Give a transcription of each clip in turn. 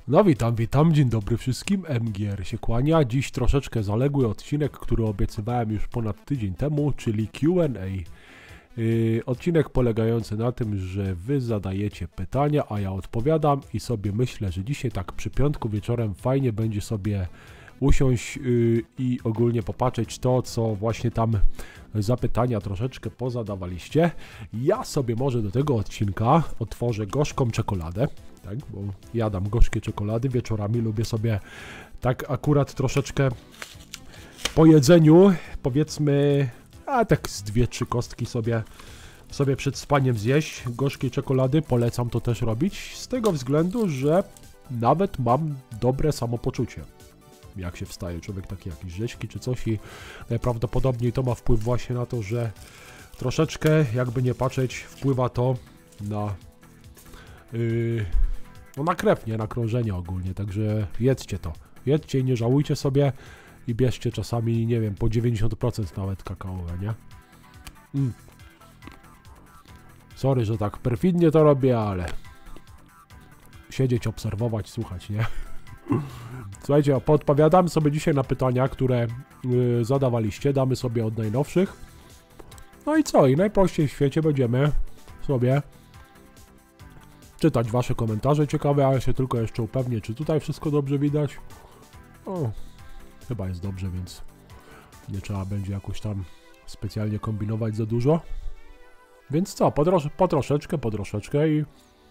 No witam, dzień dobry wszystkim, MGR się kłania. Dziś troszeczkę zaległy odcinek, który obiecywałem już ponad tydzień temu, czyli Q&A. Odcinek polegający na tym, że wy zadajecie pytania, a ja odpowiadam i sobie myślę, że dzisiaj tak przy piątku wieczorem fajnie będzie sobie usiąść i ogólnie popatrzeć to, co właśnie tam zapytania troszeczkę pozadawaliście. Ja sobie może do tego odcinka otworzę gorzką czekoladę, tak, bo jadam gorzkie czekolady, wieczorami lubię sobie tak akurat troszeczkę po jedzeniu, powiedzmy, tak z 2-3 kostki sobie przed spaniem zjeść gorzkiej czekolady. Polecam to też robić, z tego względu, że nawet mam dobre samopoczucie. Jak się wstaje człowiek taki jakiś rzeźki czy coś i najprawdopodobniej to ma wpływ właśnie na to, że troszeczkę, jakby nie patrzeć, wpływa to na no na krew, nie? Na krążenie ogólnie, także jedzcie to. Jedzcie i nie żałujcie sobie i bierzcie czasami, nie wiem, po 90% nawet kakaowe, nie? Sorry, że tak perfidnie to robię, ale siedzieć, obserwować, słuchać, nie? Słuchajcie, podpowiadamy sobie dzisiaj na pytania, które zadawaliście, damy sobie od najnowszych. No i co? I najprościej w świecie będziemy sobie czytać wasze komentarze ciekawe, ale się tylko jeszcze upewnię, czy tutaj wszystko dobrze widać. O, chyba jest dobrze, więc nie trzeba będzie jakoś tam specjalnie kombinować za dużo. Więc co? Po troszeczkę i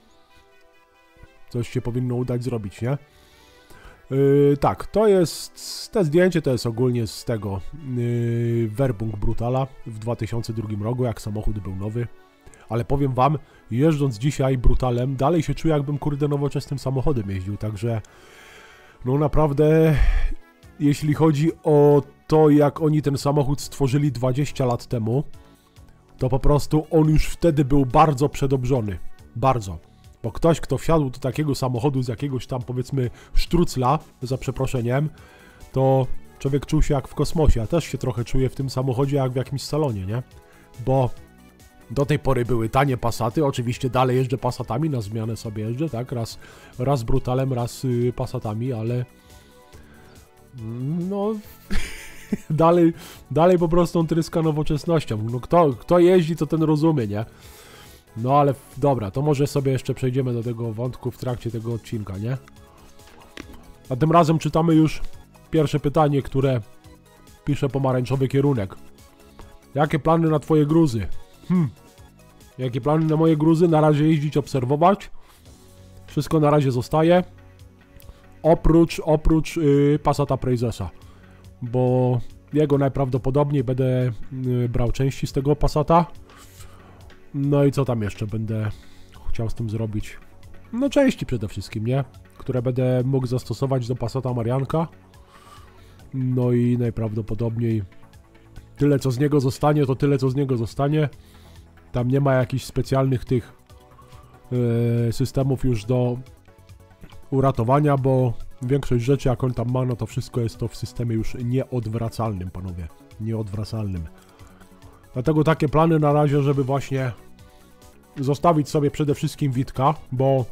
coś się powinno udać zrobić, nie? Tak, te zdjęcie to jest ogólnie z tego Werbung Brutala w 2002 roku, jak samochód był nowy. Ale powiem wam, jeżdżąc dzisiaj Brutalem, dalej się czuję, jakbym kurde nowoczesnym samochodem jeździł, także no naprawdę, jeśli chodzi o to, jak oni ten samochód stworzyli 20 lat temu, to po prostu on już wtedy był bardzo przedobrzony, bardzo. Bo ktoś, kto wsiadł do takiego samochodu z jakiegoś tam, powiedzmy, sztrucla, za przeproszeniem, to człowiek czuł się jak w kosmosie. Ja też się trochę czuję w tym samochodzie jak w jakimś salonie, nie? Bo do tej pory były tanie Passaty, oczywiście dalej jeżdżę Passatami, na zmianę sobie jeżdżę, tak? Raz Brutalem, raz Passatami, ale no dalej po prostu on tryska nowoczesnością. No kto jeździ, to ten rozumie, nie? No ale dobra, to może sobie jeszcze przejdziemy do tego wątku w trakcie tego odcinka, nie? A tym razem czytamy już pierwsze pytanie, które pisze pomarańczowy kierunek. Jakie plany na twoje gruzy? Jakie plany na moje gruzy? Na razie jeździć, obserwować. Wszystko na razie zostaje. Oprócz Passata Prezesa. Bo jego najprawdopodobniej będę brał części z tego Passata. No i co tam jeszcze będę chciał z tym zrobić? No części przede wszystkim, nie? Które będę mógł zastosować do Passata Marianka. No i najprawdopodobniej tyle co z niego zostanie, to tyle co z niego zostanie. Tam nie ma jakichś specjalnych tych systemów już do uratowania, bo większość rzeczy jak on tam ma, no to wszystko jest to w systemie już nieodwracalnym, panowie. Nieodwracalnym. Dlatego takie plany na razie, żeby właśnie zostawić sobie przede wszystkim Witka, bo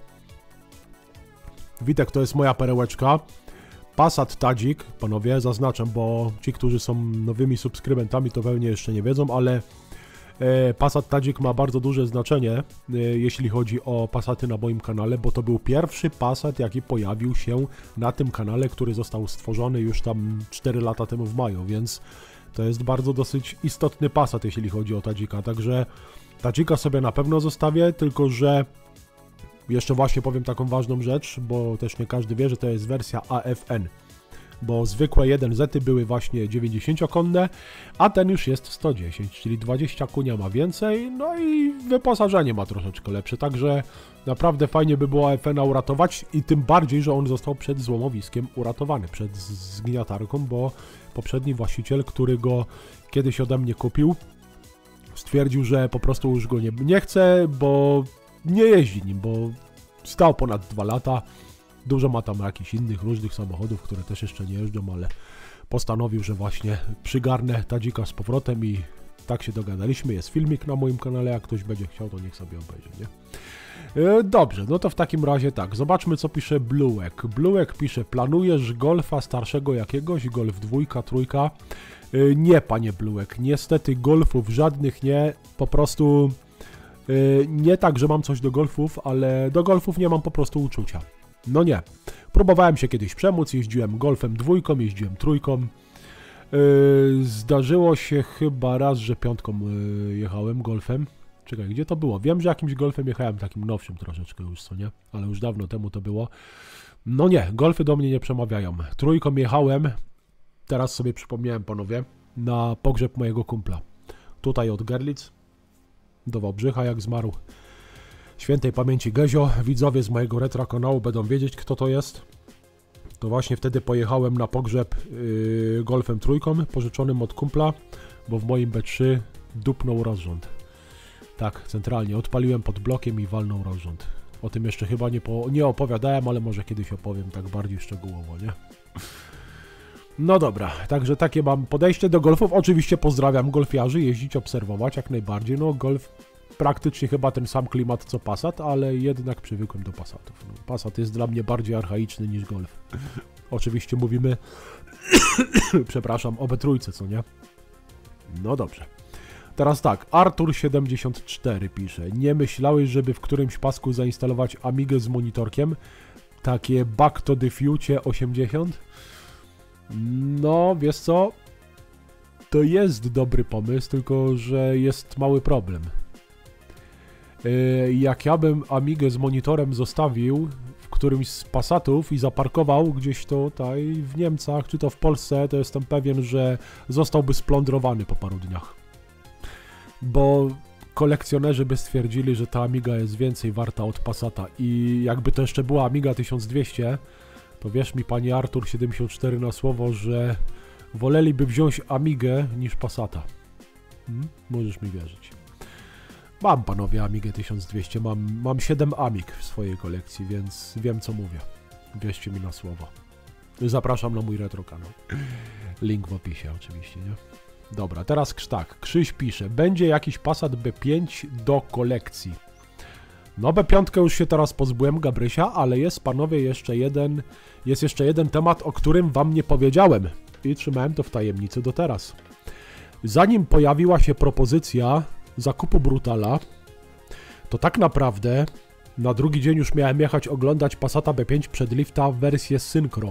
Witek to jest moja perełeczka. Passat Tadzik, panowie, zaznaczam, bo ci, którzy są nowymi subskrybentami, to pewnie jeszcze nie wiedzą, ale Passat Tadzik ma bardzo duże znaczenie, jeśli chodzi o Passaty na moim kanale, bo to był pierwszy Passat, jaki pojawił się na tym kanale, który został stworzony już tam 4 lata temu w maju, więc to jest bardzo dosyć istotny Passat, jeśli chodzi o Tadzika, także Tadzika sobie na pewno zostawię, tylko że jeszcze właśnie powiem taką ważną rzecz, bo też nie każdy wie, że to jest wersja AFN, bo zwykłe 1Z były właśnie 90-konne, a ten już jest 110, czyli 20 konia ma więcej, no i wyposażenie ma troszeczkę lepsze, także naprawdę fajnie by było AFN-a uratować i tym bardziej, że on został przed złomowiskiem uratowany, przed zgniatarką, bo poprzedni właściciel, który go kiedyś ode mnie kupił, stwierdził, że po prostu już go nie chce, bo nie jeździ nim, bo stał ponad 2 lata. Dużo ma tam jakichś innych różnych samochodów, które też jeszcze nie jeżdżą, ale postanowił, że właśnie przygarnę Tadzika z powrotem i tak się dogadaliśmy, jest filmik na moim kanale, jak ktoś będzie chciał, to niech sobie obejrzy, nie? Dobrze, no to w takim razie tak, zobaczmy co pisze Bluek. Bluek pisze, planujesz golfa starszego jakiegoś, golf 2, 3? Nie, panie Bluek, niestety golfów żadnych nie, po prostu nie tak, że mam coś do golfów, ale do golfów nie mam po prostu uczucia. No nie, próbowałem się kiedyś przemóc, jeździłem golfem 2, jeździłem 3. Zdarzyło się chyba raz, że 5 jechałem golfem. Czekaj, gdzie to było? Wiem, że jakimś golfem jechałem, takim nowszym troszeczkę już, co nie? Ale już dawno temu to było. No nie, golfy do mnie nie przemawiają. 3 jechałem, teraz sobie przypomniałem, panowie, na pogrzeb mojego kumpla. Tutaj od Gerlitz do Wałbrzycha, jak zmarł. Świętej pamięci Gezio. Widzowie z mojego retro kanału będą wiedzieć, kto to jest. To właśnie wtedy pojechałem na pogrzeb golfem 3, pożyczonym od kumpla, bo w moim B3 dupnął rozrząd. Tak, centralnie. Odpaliłem pod blokiem i walnął rozrząd. O tym jeszcze chyba nie opowiadałem, ale może kiedyś opowiem tak bardziej szczegółowo, nie? No dobra, także takie mam podejście do golfów. Oczywiście pozdrawiam golfiarzy, jeździć, obserwować jak najbardziej. No golf praktycznie chyba ten sam klimat co Passat, ale jednak przywykłem do Passatów. No, Passat jest dla mnie bardziej archaiczny niż golf. Oczywiście mówimy, przepraszam, o B3, co nie? No dobrze. Teraz tak, Artur74 pisze, nie myślałeś, żeby w którymś pasku zainstalować Amigę z monitorkiem? Takie Back to the Future 80? No, wiesz co? To jest dobry pomysł, tylko że jest mały problem. Jak ja bym Amigę z monitorem zostawił w którymś z Passatów i zaparkował gdzieś tutaj w Niemcach, czy to w Polsce, to jestem pewien, że zostałby splądrowany po paru dniach. Bo kolekcjonerzy by stwierdzili, że ta Amiga jest więcej warta od Passata i jakby to jeszcze była Amiga 1200, to wierz mi, panie Artur74 na słowo, że woleliby wziąć Amigę niż Passata. Możesz mi wierzyć. Mam, panowie, Amigę 1200, mam 7 Amig w swojej kolekcji, więc wiem, co mówię. Wierzcie mi na słowo. Zapraszam na mój retro kanał. Link w opisie oczywiście, nie? Dobra, teraz tak, Krzyś pisze, będzie jakiś Passat B5 do kolekcji. No B5 już się teraz pozbyłem, Gabrysia, ale jest, panowie, jeszcze jeden temat, o którym wam nie powiedziałem i trzymałem to w tajemnicy do teraz. Zanim pojawiła się propozycja zakupu Brutala, to tak naprawdę na drugi dzień już miałem jechać oglądać Passata B5 przedlifta w wersję Synchro.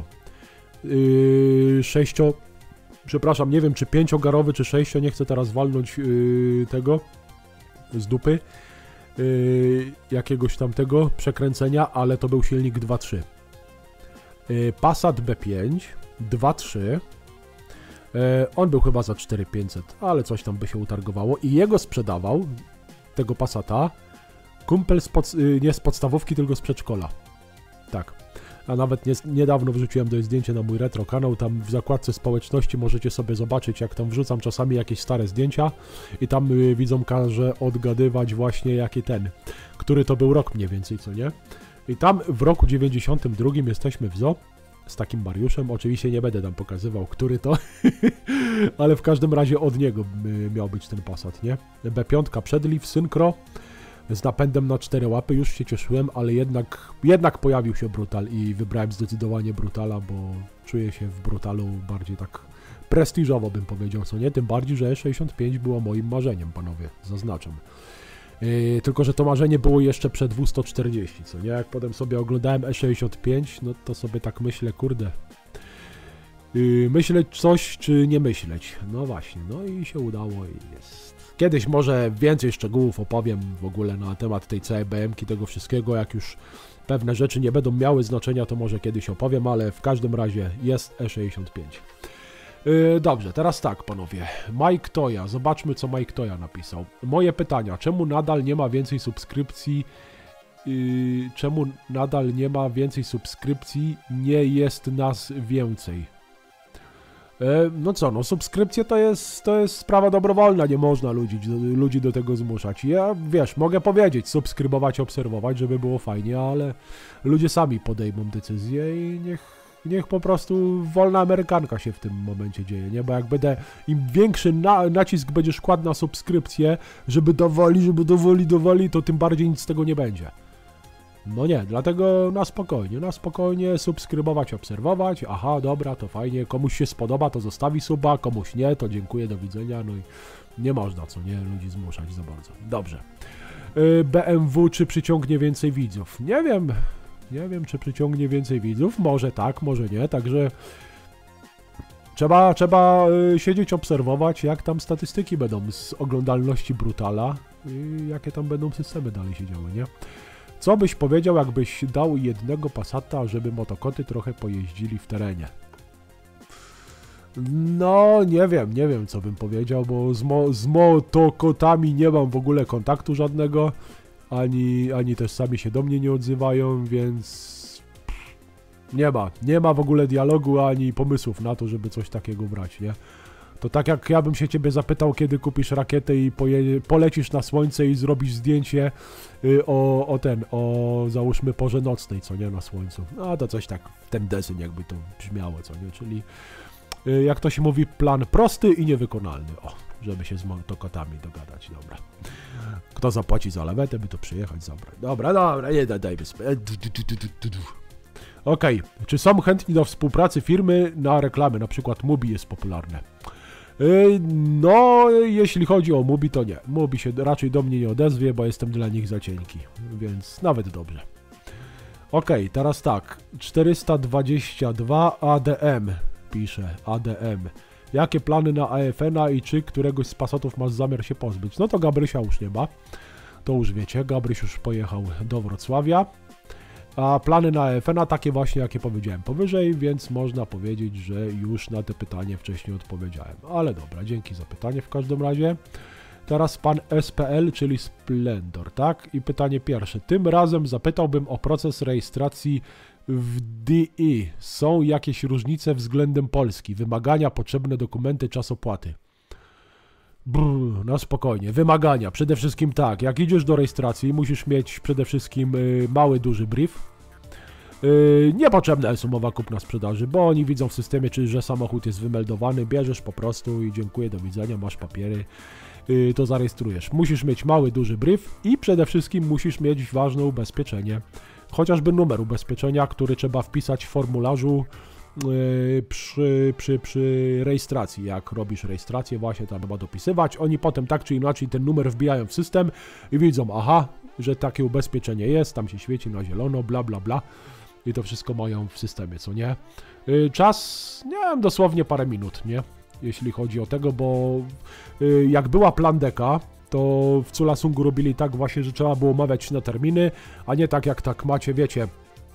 Przepraszam, nie wiem czy 5-garowy czy 6, nie chcę teraz walnąć tego z dupy, jakiegoś tamtego przekręcenia, ale to był silnik 2.3. Passat B5 2.3, on był chyba za 4500, ale coś tam by się utargowało i jego sprzedawał, tego Passata, kumpel nie z podstawówki, tylko z przedszkola. Tak. A nawet niedawno wrzuciłem to zdjęcie na mój retro kanał, tam w zakładce społeczności możecie sobie zobaczyć, jak tam wrzucam czasami jakieś stare zdjęcia i tam widzom każe odgadywać właśnie który to był rok mniej więcej, co nie? I tam w roku 92 jesteśmy w zoo z takim Mariuszem, oczywiście nie będę tam pokazywał, który to, ale w każdym razie od niego miał być ten Passat, nie? B5 przedlift, Synchro, z napędem na 4 łapy, już się cieszyłem, ale jednak pojawił się Brutal i wybrałem zdecydowanie Brutala, bo czuję się w Brutalu bardziej tak prestiżowo, bym powiedział, co nie? Tym bardziej, że E65 było moim marzeniem, panowie, zaznaczam. Tylko że to marzenie było jeszcze przed W140, co nie? Jak potem sobie oglądałem E65, no to sobie tak myślę, kurde, myśleć coś, czy nie myśleć? No właśnie, no i się udało i jest. Kiedyś może więcej szczegółów opowiem w ogóle na temat tej całej BM-ki, tego wszystkiego, jak już pewne rzeczy nie będą miały znaczenia, to może kiedyś opowiem, ale w każdym razie jest E65. Dobrze, teraz tak, panowie. Mike Toja, zobaczmy co Mike Toja napisał. Moje pytania, czemu nadal nie ma więcej subskrypcji? Nie jest nas więcej? No co, no subskrypcje to jest sprawa dobrowolna, nie można ludzi do tego zmuszać. Ja, wiesz, mogę powiedzieć, subskrybować, obserwować, żeby było fajnie, ale ludzie sami podejmą decyzję i Niech po prostu wolna amerykanka się w tym momencie dzieje, nie? Bo jak będę, im większy nacisk będziesz kładł na subskrypcję, żeby dawali, to tym bardziej nic z tego nie będzie. No nie, dlatego na spokojnie subskrybować, obserwować. Aha, dobra, to fajnie, komuś się spodoba, to zostawi suba, komuś nie, to dziękuję, do widzenia, no i nie można, co nie, ludzi zmuszać za bardzo. Dobrze. BMW, czy przyciągnie więcej widzów? Nie wiem, czy przyciągnie więcej widzów, może tak, może nie, także trzeba siedzieć, obserwować, jak tam statystyki będą z oglądalności Brutala i jakie tam będą systemy dalej się działy, nie? Co byś powiedział, jakbyś dał jednego Passata, żeby motokoty trochę pojeździli w terenie? No, nie wiem co bym powiedział, bo z motokotami nie mam w ogóle kontaktu żadnego, ani też sami się do mnie nie odzywają, więc nie ma w ogóle dialogu, ani pomysłów na to, żeby coś takiego brać, nie? To tak jak ja bym się ciebie zapytał, kiedy kupisz rakietę i polecisz na słońce i zrobisz zdjęcie o załóżmy porze nocnej, co nie, na słońcu. No to coś tak w ten deseń jakby to brzmiało, co nie, czyli jak to się mówi, plan prosty i niewykonalny, żeby się z motokotami dogadać, dobra. Kto zapłaci za lawetę, by to przyjechać, zabrać. Dobra, nie dajmy spać. Okej, czy są chętni do współpracy firmy na reklamy, na przykład Mubi jest popularne? No, jeśli chodzi o Mubi, to nie. Mubi się raczej do mnie nie odezwie, bo jestem dla nich za cienki, więc nawet dobrze. Okej, teraz tak, 422 ADM, pisze ADM. Jakie plany na AFN-a i czy któregoś z Passatów masz zamiar się pozbyć? No to Gabrysia już nie ma, to już wiecie, Gabryś już pojechał do Wrocławia. A plany na AFN-a takie właśnie, jakie powiedziałem powyżej, więc można powiedzieć, że już na te pytanie wcześniej odpowiedziałem. Ale dobra, dzięki za pytanie w każdym razie. Teraz pan SPL, czyli Splendor, tak? I pytanie pierwsze. Tym razem zapytałbym o proces rejestracji w DI. Są jakieś różnice względem Polski? Wymagania, potrzebne dokumenty, czas opłaty. No spokojnie, wymagania, przede wszystkim tak, jak idziesz do rejestracji, musisz mieć przede wszystkim mały, duży brief. Niepotrzebna jest umowa kupna-sprzedaży, bo oni widzą w systemie, że samochód jest wymeldowany, bierzesz po prostu i dziękuję, do widzenia, masz papiery, to zarejestrujesz. Musisz mieć mały, duży brief i przede wszystkim musisz mieć ważne ubezpieczenie, chociażby numer ubezpieczenia, który trzeba wpisać w formularzu przy rejestracji. Jak robisz rejestrację, właśnie tam trzeba dopisywać. Oni potem tak czy inaczej ten numer wbijają w system i widzą, aha, że takie ubezpieczenie jest, tam się świeci na zielono, bla bla bla. I to wszystko mają w systemie, co nie? Czas, nie wiem, dosłownie parę minut, nie? Jeśli chodzi o tego, bo jak była plandeka, to w Culasungu robili tak właśnie, że trzeba było umawiać się na terminy, a nie tak jak tak macie, wiecie,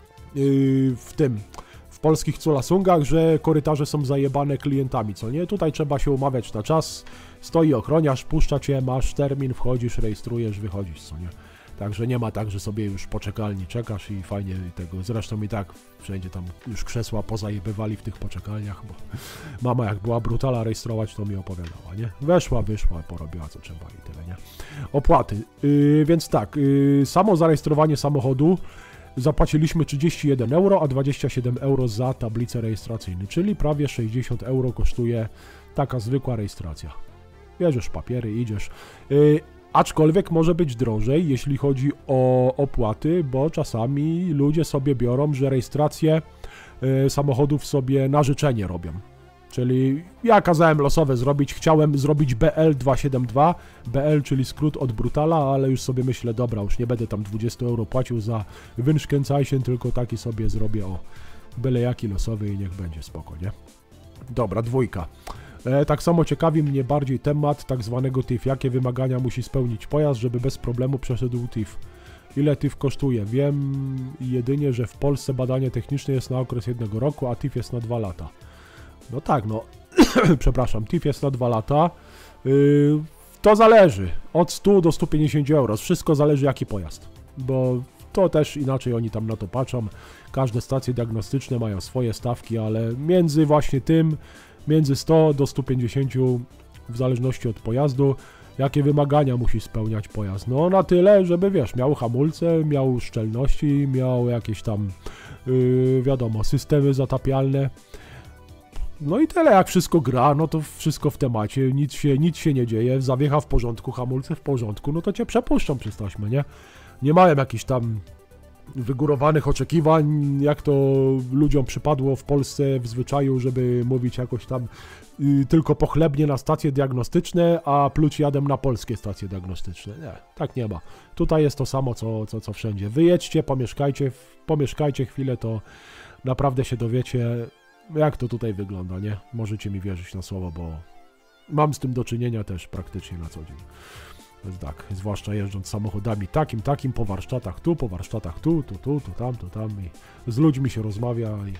w polskich Culasungach, że korytarze są zajebane klientami, co nie? Tutaj trzeba się umawiać na czas, stoi ochroniarz, puszcza cię, masz termin, wchodzisz, rejestrujesz, wychodzisz, co nie? Także nie ma tak, że sobie już po czekalni czekasz i fajnie tego, zresztą i tak wszędzie tam już krzesła pozajebywali w tych poczekalniach, bo mama jak była Brutala rejestrować, to mi opowiadała, nie? Weszła, wyszła, porobiła co trzeba i tyle, nie? Opłaty, więc tak, samo zarejestrowanie samochodu zapłaciliśmy 31 euro, a 27 euro za tablicę rejestracyjną, czyli prawie 60 euro kosztuje taka zwykła rejestracja. Bierzesz papiery, idziesz. Aczkolwiek może być drożej, jeśli chodzi o opłaty, bo czasami ludzie sobie biorą, że rejestrację samochodów sobie na życzenie robią. Czyli ja kazałem losowe zrobić, chciałem zrobić BL272, BL, czyli skrót od Brutala, ale już sobie myślę, dobra, już nie będę tam 20 euro płacił za Wünschkennzeichen, tylko taki sobie zrobię, byle jaki losowy i niech będzie spoko, nie? Dobra, dwójka. Tak samo ciekawi mnie bardziej temat tak zwanego TIF. Jakie wymagania musi spełnić pojazd, żeby bez problemu przeszedł TIF? Ile TIF kosztuje? Wiem jedynie, że w Polsce badanie techniczne jest na okres 1 roku, a TIF jest na 2 lata. No tak, no, przepraszam, TIF jest na 2 lata. To zależy, od 100 do 150 euro. Wszystko zależy jaki pojazd, bo to też inaczej oni tam na to patrzą. Każde stacje diagnostyczne mają swoje stawki, ale między właśnie tym, między 100 do 150 w zależności od pojazdu, jakie wymagania musi spełniać pojazd. No na tyle, żeby wiesz, miał hamulce, miał szczelności, miał jakieś tam wiadomo, systemy zatapialne. No i tyle, jak wszystko gra, no to wszystko w temacie, nic się nie dzieje, zawiecha w porządku, hamulce w porządku, no to cię przepuszczą przez taśmę, nie? Nie mają jakichś tam wygórowanych oczekiwań, jak to ludziom przypadło w Polsce w zwyczaju, żeby mówić jakoś tam tylko pochlebnie na stacje diagnostyczne, a pluć jadem na polskie stacje diagnostyczne. Nie, tak nie ma. Tutaj jest to samo, co wszędzie. Wyjedźcie, pomieszkajcie chwilę, to naprawdę się dowiecie, jak to tutaj wygląda, nie? Możecie mi wierzyć na słowo, bo mam z tym do czynienia też praktycznie na co dzień. Więc tak, zwłaszcza jeżdżąc samochodami takim, po warsztatach tu, tu tam i z ludźmi się rozmawia i...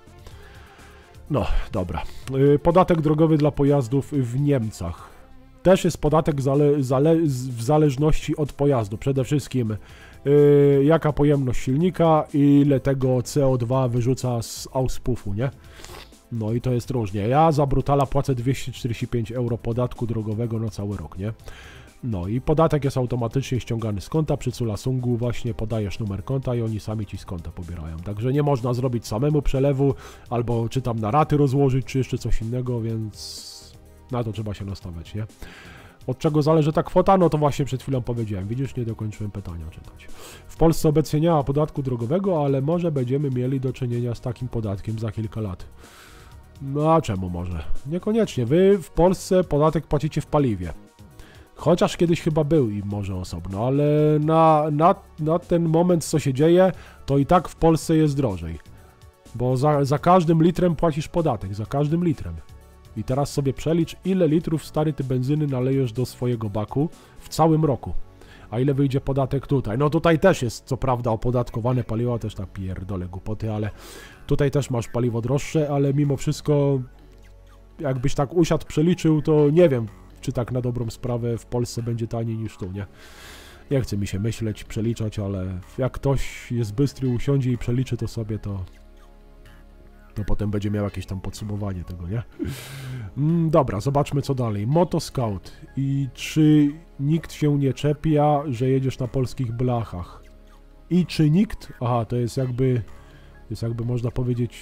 No, dobra. Podatek drogowy dla pojazdów w Niemcach. Też jest podatek w zależności od pojazdu. Przede wszystkim jaka pojemność silnika i ile tego CO2 wyrzuca z auspuffu, nie? No i to jest różnie. Ja za Brutala płacę 245 euro podatku drogowego na cały rok, nie? No i podatek jest automatycznie ściągany z konta. Przy Culasungu właśnie podajesz numer konta i oni sami ci z konta pobierają. Także nie można zrobić samemu przelewu, albo czy tam na raty rozłożyć, czy jeszcze coś innego, więc na to trzeba się nastawiać, nie? Od czego zależy ta kwota? No to właśnie przed chwilą powiedziałem. Widzisz, nie dokończyłem pytania czytać. W Polsce obecnie nie ma podatku drogowego, ale może będziemy mieli do czynienia z takim podatkiem za kilka lat. No a czemu może? Niekoniecznie. Wy w Polsce podatek płacicie w paliwie. Chociaż kiedyś chyba był i może osobno, ale na ten moment, co się dzieje, to i tak w Polsce jest drożej. Bo za każdym litrem płacisz podatek, za każdym litrem. I teraz sobie przelicz, ile litrów stary ty benzyny nalejesz do swojego baku w całym roku. A ile wyjdzie podatek tutaj? No tutaj też jest, co prawda, opodatkowane paliwo, też tak pierdolę głupoty, ale tutaj też masz paliwo droższe, ale mimo wszystko, jakbyś tak usiadł, przeliczył, to nie wiem, czy tak na dobrą sprawę w Polsce będzie taniej niż tu, nie? Nie chce mi się myśleć, przeliczać, ale jak ktoś jest bystry, usiądzie i przeliczy to sobie, to potem będzie miał jakieś tam podsumowanie tego, nie? Dobra, zobaczmy co dalej. Motoscout. I czy nikt się nie czepia, że jedziesz na polskich blachach? I czy nikt? Aha, to jest jakby można powiedzieć...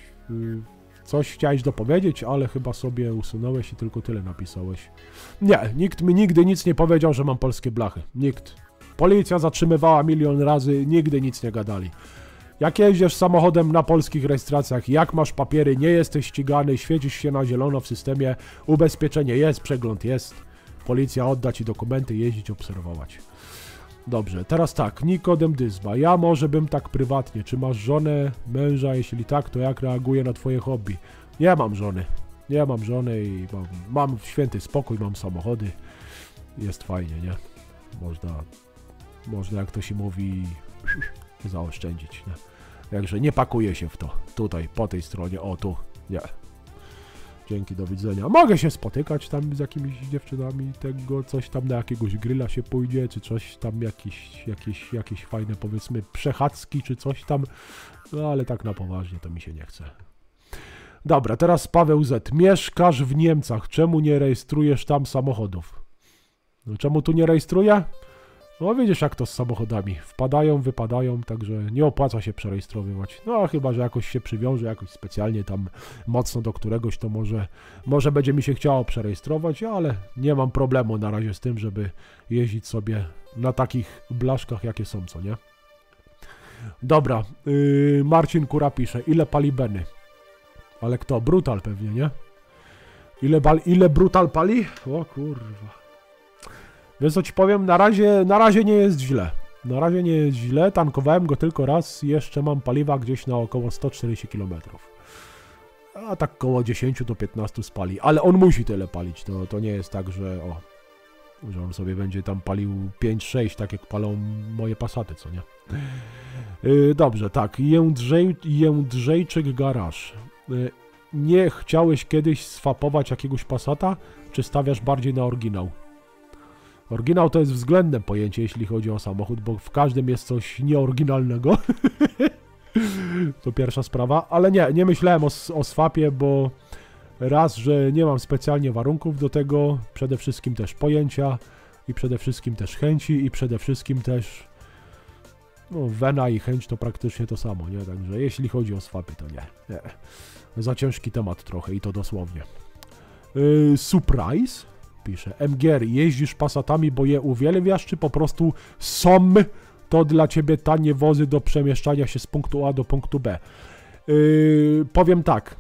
Coś chciałeś dopowiedzieć, ale chyba sobie usunąłeś i tylko tyle napisałeś. Nie, nikt mi nigdy nic nie powiedział, że mam polskie blachy. Nikt. Policja zatrzymywała milion razy, nigdy nic nie gadali. Jak jeździsz samochodem na polskich rejestracjach, jak masz papiery, nie jesteś ścigany, świecisz się na zielono w systemie, ubezpieczenie jest, przegląd jest, policja odda ci dokumenty, jeździć, obserwować. Dobrze, teraz tak, Nikodem Dyzba. Ja może bym tak prywatnie. Czy masz żonę, męża? Jeśli tak, to jak reaguje na twoje hobby? Nie mam żony. Nie mam żony i mam święty spokój, mam samochody. Jest fajnie, nie? Można jak to się mówi, zaoszczędzić, nie? Także nie pakuję się w to. Tutaj, po tej stronie, o tu. Nie. Dzięki, do widzenia. Mogę się spotykać tam z jakimiś dziewczynami, tego coś tam na jakiegoś grilla się pójdzie, czy coś tam, jakieś fajne, powiedzmy, przechadzki, czy coś tam, no ale tak na poważnie to mi się nie chce. Dobra, teraz Paweł Z. Mieszkasz w Niemcach, czemu nie rejestrujesz tam samochodów? No, czemu tu nie rejestruję? No widzisz jak to z samochodami, wpadają, wypadają, także nie opłaca się przerejestrowywać. No chyba, że jakoś się przywiąże, jakoś specjalnie tam mocno do któregoś, to może będzie mi się chciało przerejestrować, ale nie mam problemu na razie z tym, żeby jeździć sobie na takich blaszkach, jakie są, co nie? Dobra, Marcin Kura pisze, ile pali Benny? Ale kto? Brutal pewnie, nie? Ile Brutal pali? O kurwa. Więc co ci powiem, na razie nie jest źle. Na razie nie jest źle, tankowałem go tylko raz, jeszcze mam paliwa gdzieś na około 140 km. A tak około 10 do 15 spali, ale on musi tyle palić, to nie jest tak, że on sobie będzie tam palił 5-6, tak jak palą moje Passaty, co nie? Dobrze, tak, Jędrzejczyk Garaż. Nie chciałeś kiedyś swapować jakiegoś Passata, czy stawiasz bardziej na oryginał? Oryginał to jest względne pojęcie, jeśli chodzi o samochód, bo w każdym jest coś nieoryginalnego. To pierwsza sprawa, ale nie myślałem o swapie, bo raz, że nie mam specjalnie warunków do tego, przede wszystkim też pojęcia i przede wszystkim też chęci i przede wszystkim też No, wena i chęć to praktycznie to samo, nie? Także jeśli chodzi o swapy, to nie. Za ciężki temat trochę i to dosłownie. Surprise? Pisze. MGR, jeździsz Passatami, bo je uwielbiasz, czy po prostu są to dla ciebie tanie wozy do przemieszczania się z punktu A do punktu B? Powiem tak.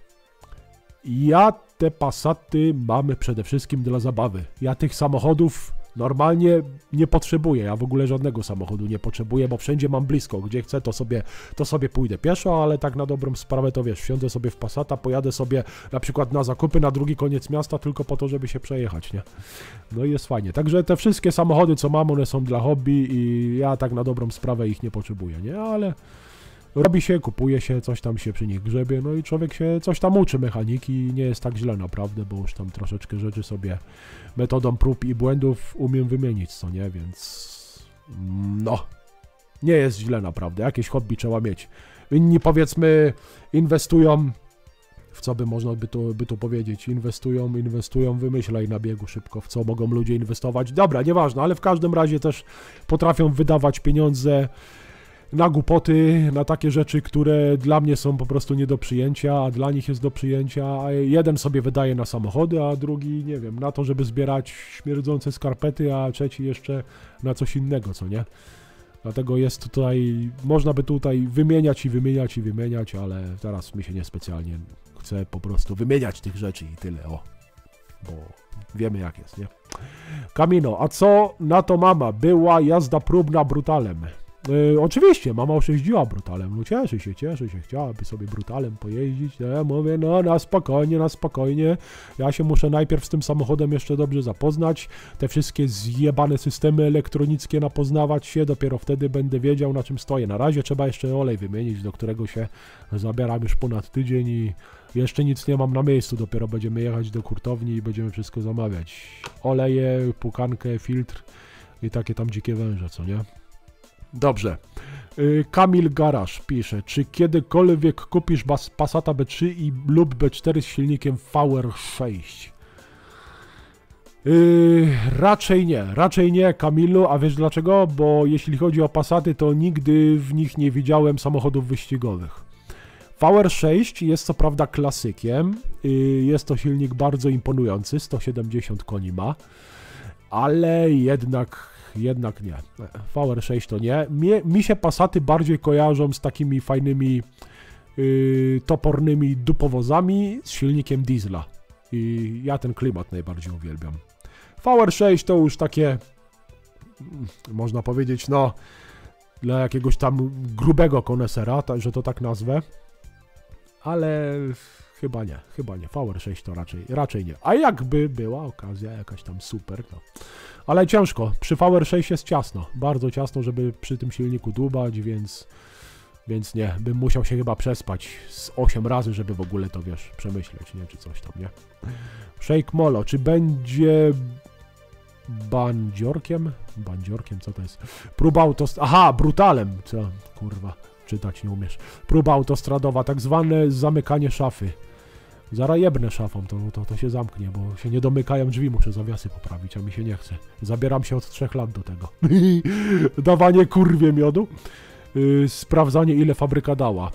Ja te Passaty mamy przede wszystkim dla zabawy. Ja tych samochodów normalnie nie potrzebuję. Ja w ogóle żadnego samochodu nie potrzebuję, bo wszędzie mam blisko. Gdzie chcę, to sobie pójdę pieszo, ale tak na dobrą sprawę to wiesz, wsiądę sobie w Passata, pojadę sobie na przykład na zakupy na drugi koniec miasta tylko po to, żeby się przejechać, nie? No i jest fajnie. Także te wszystkie samochody, co mam, one są dla hobby i ja tak na dobrą sprawę ich nie potrzebuję, nie? Ale robi się, kupuje się, coś tam się przy nich grzebie, no i człowiek się coś tam uczy mechaniki i nie jest tak źle naprawdę, bo już tam troszeczkę rzeczy sobie metodą prób i błędów umiem wymienić, co nie, więc no, nie jest źle naprawdę, jakieś hobby trzeba mieć. Inni powiedzmy inwestują, w co by można by tu powiedzieć, inwestują, wymyślaj na biegu szybko, w co mogą ludzie inwestować, dobra, nieważne, ale w każdym razie też potrafią wydawać pieniądze na głupoty, na takie rzeczy, które dla mnie są po prostu nie do przyjęcia, a dla nich jest do przyjęcia, a jeden sobie wydaje na samochody, a drugi, nie wiem, na to, żeby zbierać śmierdzące skarpety, a trzeci jeszcze na coś innego, co nie? Dlatego jest tutaj, można by tutaj wymieniać, ale teraz mi się niespecjalnie chce po prostu wymieniać tych rzeczy i tyle, o, bo wiemy jak jest, nie? Kamino, a co na to mama? Była jazda próbna Brutalem. Oczywiście, mama oszczędziła Brutalem, no cieszy się, chciałaby sobie Brutalem pojeździć, no ja mówię, no na spokojnie, ja się muszę najpierw z tym samochodem jeszcze dobrze zapoznać, te wszystkie zjebane systemy elektronickie napoznawać się, dopiero wtedy będę wiedział, na czym stoję. Na razie trzeba jeszcze olej wymienić, do którego się zabieram już ponad tydzień i jeszcze nic nie mam na miejscu, dopiero będziemy jechać do hurtowni i będziemy wszystko zamawiać. Oleje, pukankę, filtr i takie tam dzikie węże, co nie? Dobrze. Kamil Garaż pisze, czy kiedykolwiek kupisz Passata B3 lub B4 z silnikiem VR6? Raczej nie, Kamilu, a wiesz dlaczego? Bo jeśli chodzi o Passaty, to nigdy w nich nie widziałem samochodów wyścigowych. VR6 jest co prawda klasykiem, jest to silnik bardzo imponujący, 170 koni ma, ale jednak nie. VR6 to nie. Mi się Passaty bardziej kojarzą z takimi fajnymi topornymi dupowozami z silnikiem diesla. I ja ten klimat najbardziej uwielbiam. VR6 to już takie, można powiedzieć, no, dla jakiegoś tam grubego konesera, że to tak nazwę. Ale chyba nie. VR6 to raczej nie. A jakby była okazja jakaś tam super, to... Ale ciężko. Przy VR6 jest ciasno. Bardzo ciasno, żeby przy tym silniku dłubać, więc nie. Bym musiał się chyba przespać z 8 razy, żeby w ogóle to, wiesz, przemyśleć, nie? Czy coś tam, nie? Shake Molo. Czy będzie bandziorkiem? Bandziorkiem, co to jest? Próba Aha, Brutalem. Co? Kurwa. Czytać nie umiesz. Próba autostradowa, tak zwane zamykanie szafy. Zaraz jebnę szafą, to się zamknie, bo się nie domykają drzwi, muszę zawiasy poprawić, a mi się nie chce. Zabieram się od 3 lat do tego. Dawanie kurwie miodu. Sprawdzanie, ile fabryka dała.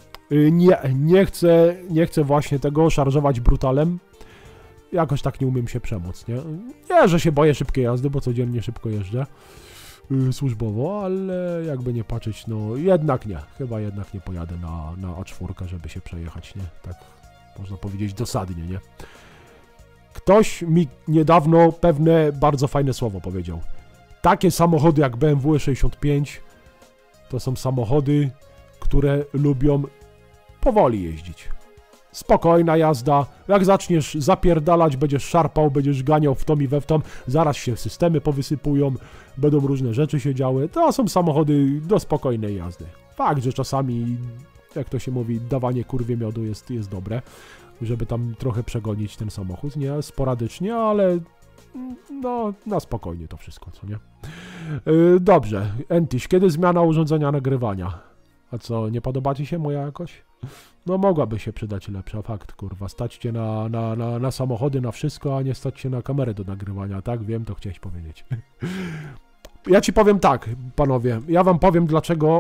Nie chcę właśnie tego szarżować Brutalem. Jakoś tak nie umiem się przemóc, nie? Nie, że się boję szybkiej jazdy, bo codziennie szybko jeżdżę. Służbowo, ale jakby nie patrzeć, no jednak nie. Chyba jednak nie pojadę na A4, żeby się przejechać, nie? Tak można powiedzieć dosadnie, nie? Ktoś mi niedawno pewne bardzo fajne słowo powiedział. Takie samochody jak BMW 65 to są samochody, które lubią powoli jeździć. Spokojna jazda, jak zaczniesz zapierdalać, będziesz szarpał, będziesz ganiał w tom i we w tom, zaraz się systemy powysypują, będą różne rzeczy się działy. To są samochody do spokojnej jazdy. Fakt, że czasami, jak to się mówi, dawanie kurwie miodu jest dobre, żeby tam trochę przegonić ten samochód, nie? Sporadycznie, ale no na spokojnie to wszystko, co nie? Dobrze, Entiś, kiedy zmiana urządzenia nagrywania? A co, nie podoba ci się moja jakoś? No mogłaby się przydać lepsza, fakt, kurwa. Stać cię na samochody, na wszystko, a nie stać się na kamerę do nagrywania, tak? Wiem, to chciałeś powiedzieć. Ja ci powiem tak, panowie, ja wam powiem, dlaczego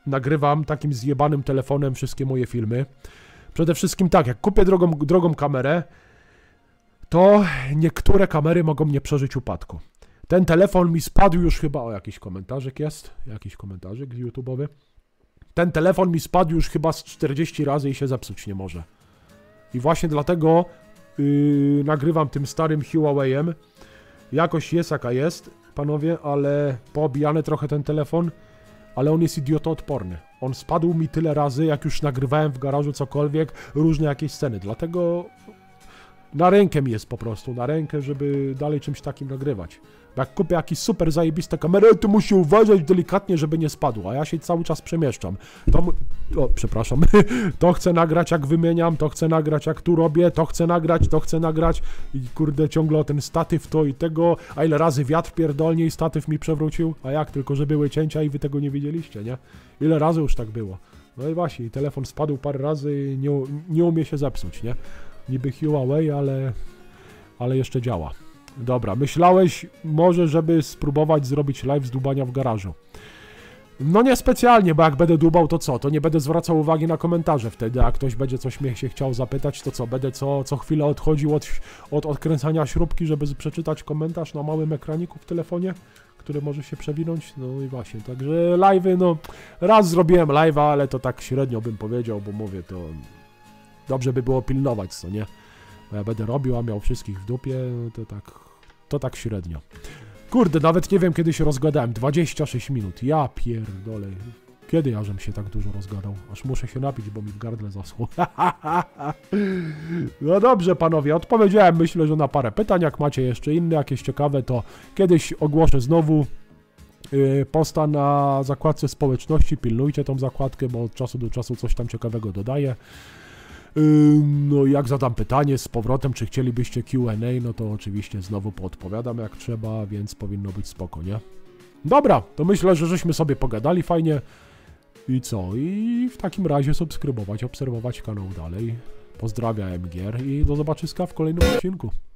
nagrywam takim zjebanym telefonem wszystkie moje filmy. Przede wszystkim tak, jak kupię drogą kamerę, to niektóre kamery mogą nie przeżyć upadku. Ten telefon mi spadł już chyba, o jakiś komentarzyk jest, jakiś komentarzyk YouTube'owy. Ten telefon mi spadł już chyba z 40 razy i się zepsuć nie może. I właśnie dlatego nagrywam tym starym Huawei'em. Jakość jest jaka jest, panowie, ale poobijany trochę ten telefon, ale on jest idiotoodporny. On spadł mi tyle razy, jak już nagrywałem w garażu cokolwiek, różne jakieś sceny, dlatego na rękę mi jest po prostu, na rękę, żeby dalej czymś takim nagrywać. Bo jak kupię jakieś super zajebiste kamery, to musi uważać delikatnie, żeby nie spadło, a ja się cały czas przemieszczam. Przepraszam, to chcę nagrać jak wymieniam, to chcę nagrać jak tu robię, to chcę nagrać i kurde ciągle o ten statyw to i tego, a ile razy wiatr pierdolnie i statyw mi przewrócił, a jak, tylko że były cięcia i wy tego nie widzieliście, nie? Ile razy już tak było. No i właśnie, telefon spadł parę razy i nie umie się zepsuć, nie? Niby Huawei, ale jeszcze działa. Dobra, myślałeś może, żeby spróbować zrobić live z dłubania w garażu. No nie-specjalnie, bo jak będę dłubał, to co? To nie będę zwracał uwagi na komentarze wtedy, a ktoś będzie coś mnie się chciał zapytać, to co? Będę co chwilę odchodził od odkręcania śrubki, żeby przeczytać komentarz na małym ekraniku w telefonie, który może się przewinąć. No i właśnie, także live'y, no raz zrobiłem live'a, ale to tak średnio bym powiedział, bo mówię, to dobrze by było pilnować, co nie? Bo ja będę robił, a miał wszystkich w dupie, to tak średnio. Kurde, nawet nie wiem, kiedy się rozgadałem. 26 minut. Ja pierdolę. Kiedy ja żem się tak dużo rozgadał? Aż muszę się napić, bo mi w gardle zaschło. No dobrze, panowie, odpowiedziałem myślę, że na parę pytań. Jak macie jeszcze inne, jakieś ciekawe, to kiedyś ogłoszę znowu posta na zakładce społeczności. Pilnujcie tą zakładkę, bo od czasu do czasu coś tam ciekawego dodaję. No jak zadam pytanie z powrotem, czy chcielibyście Q&A, no to oczywiście znowu podpowiadam jak trzeba, więc powinno być spoko, nie? Dobra, to myślę, że żeśmy sobie pogadali fajnie. I co? I w takim razie subskrybować, obserwować kanał dalej. Pozdrawiam MGR i do zobaczyska w kolejnym odcinku.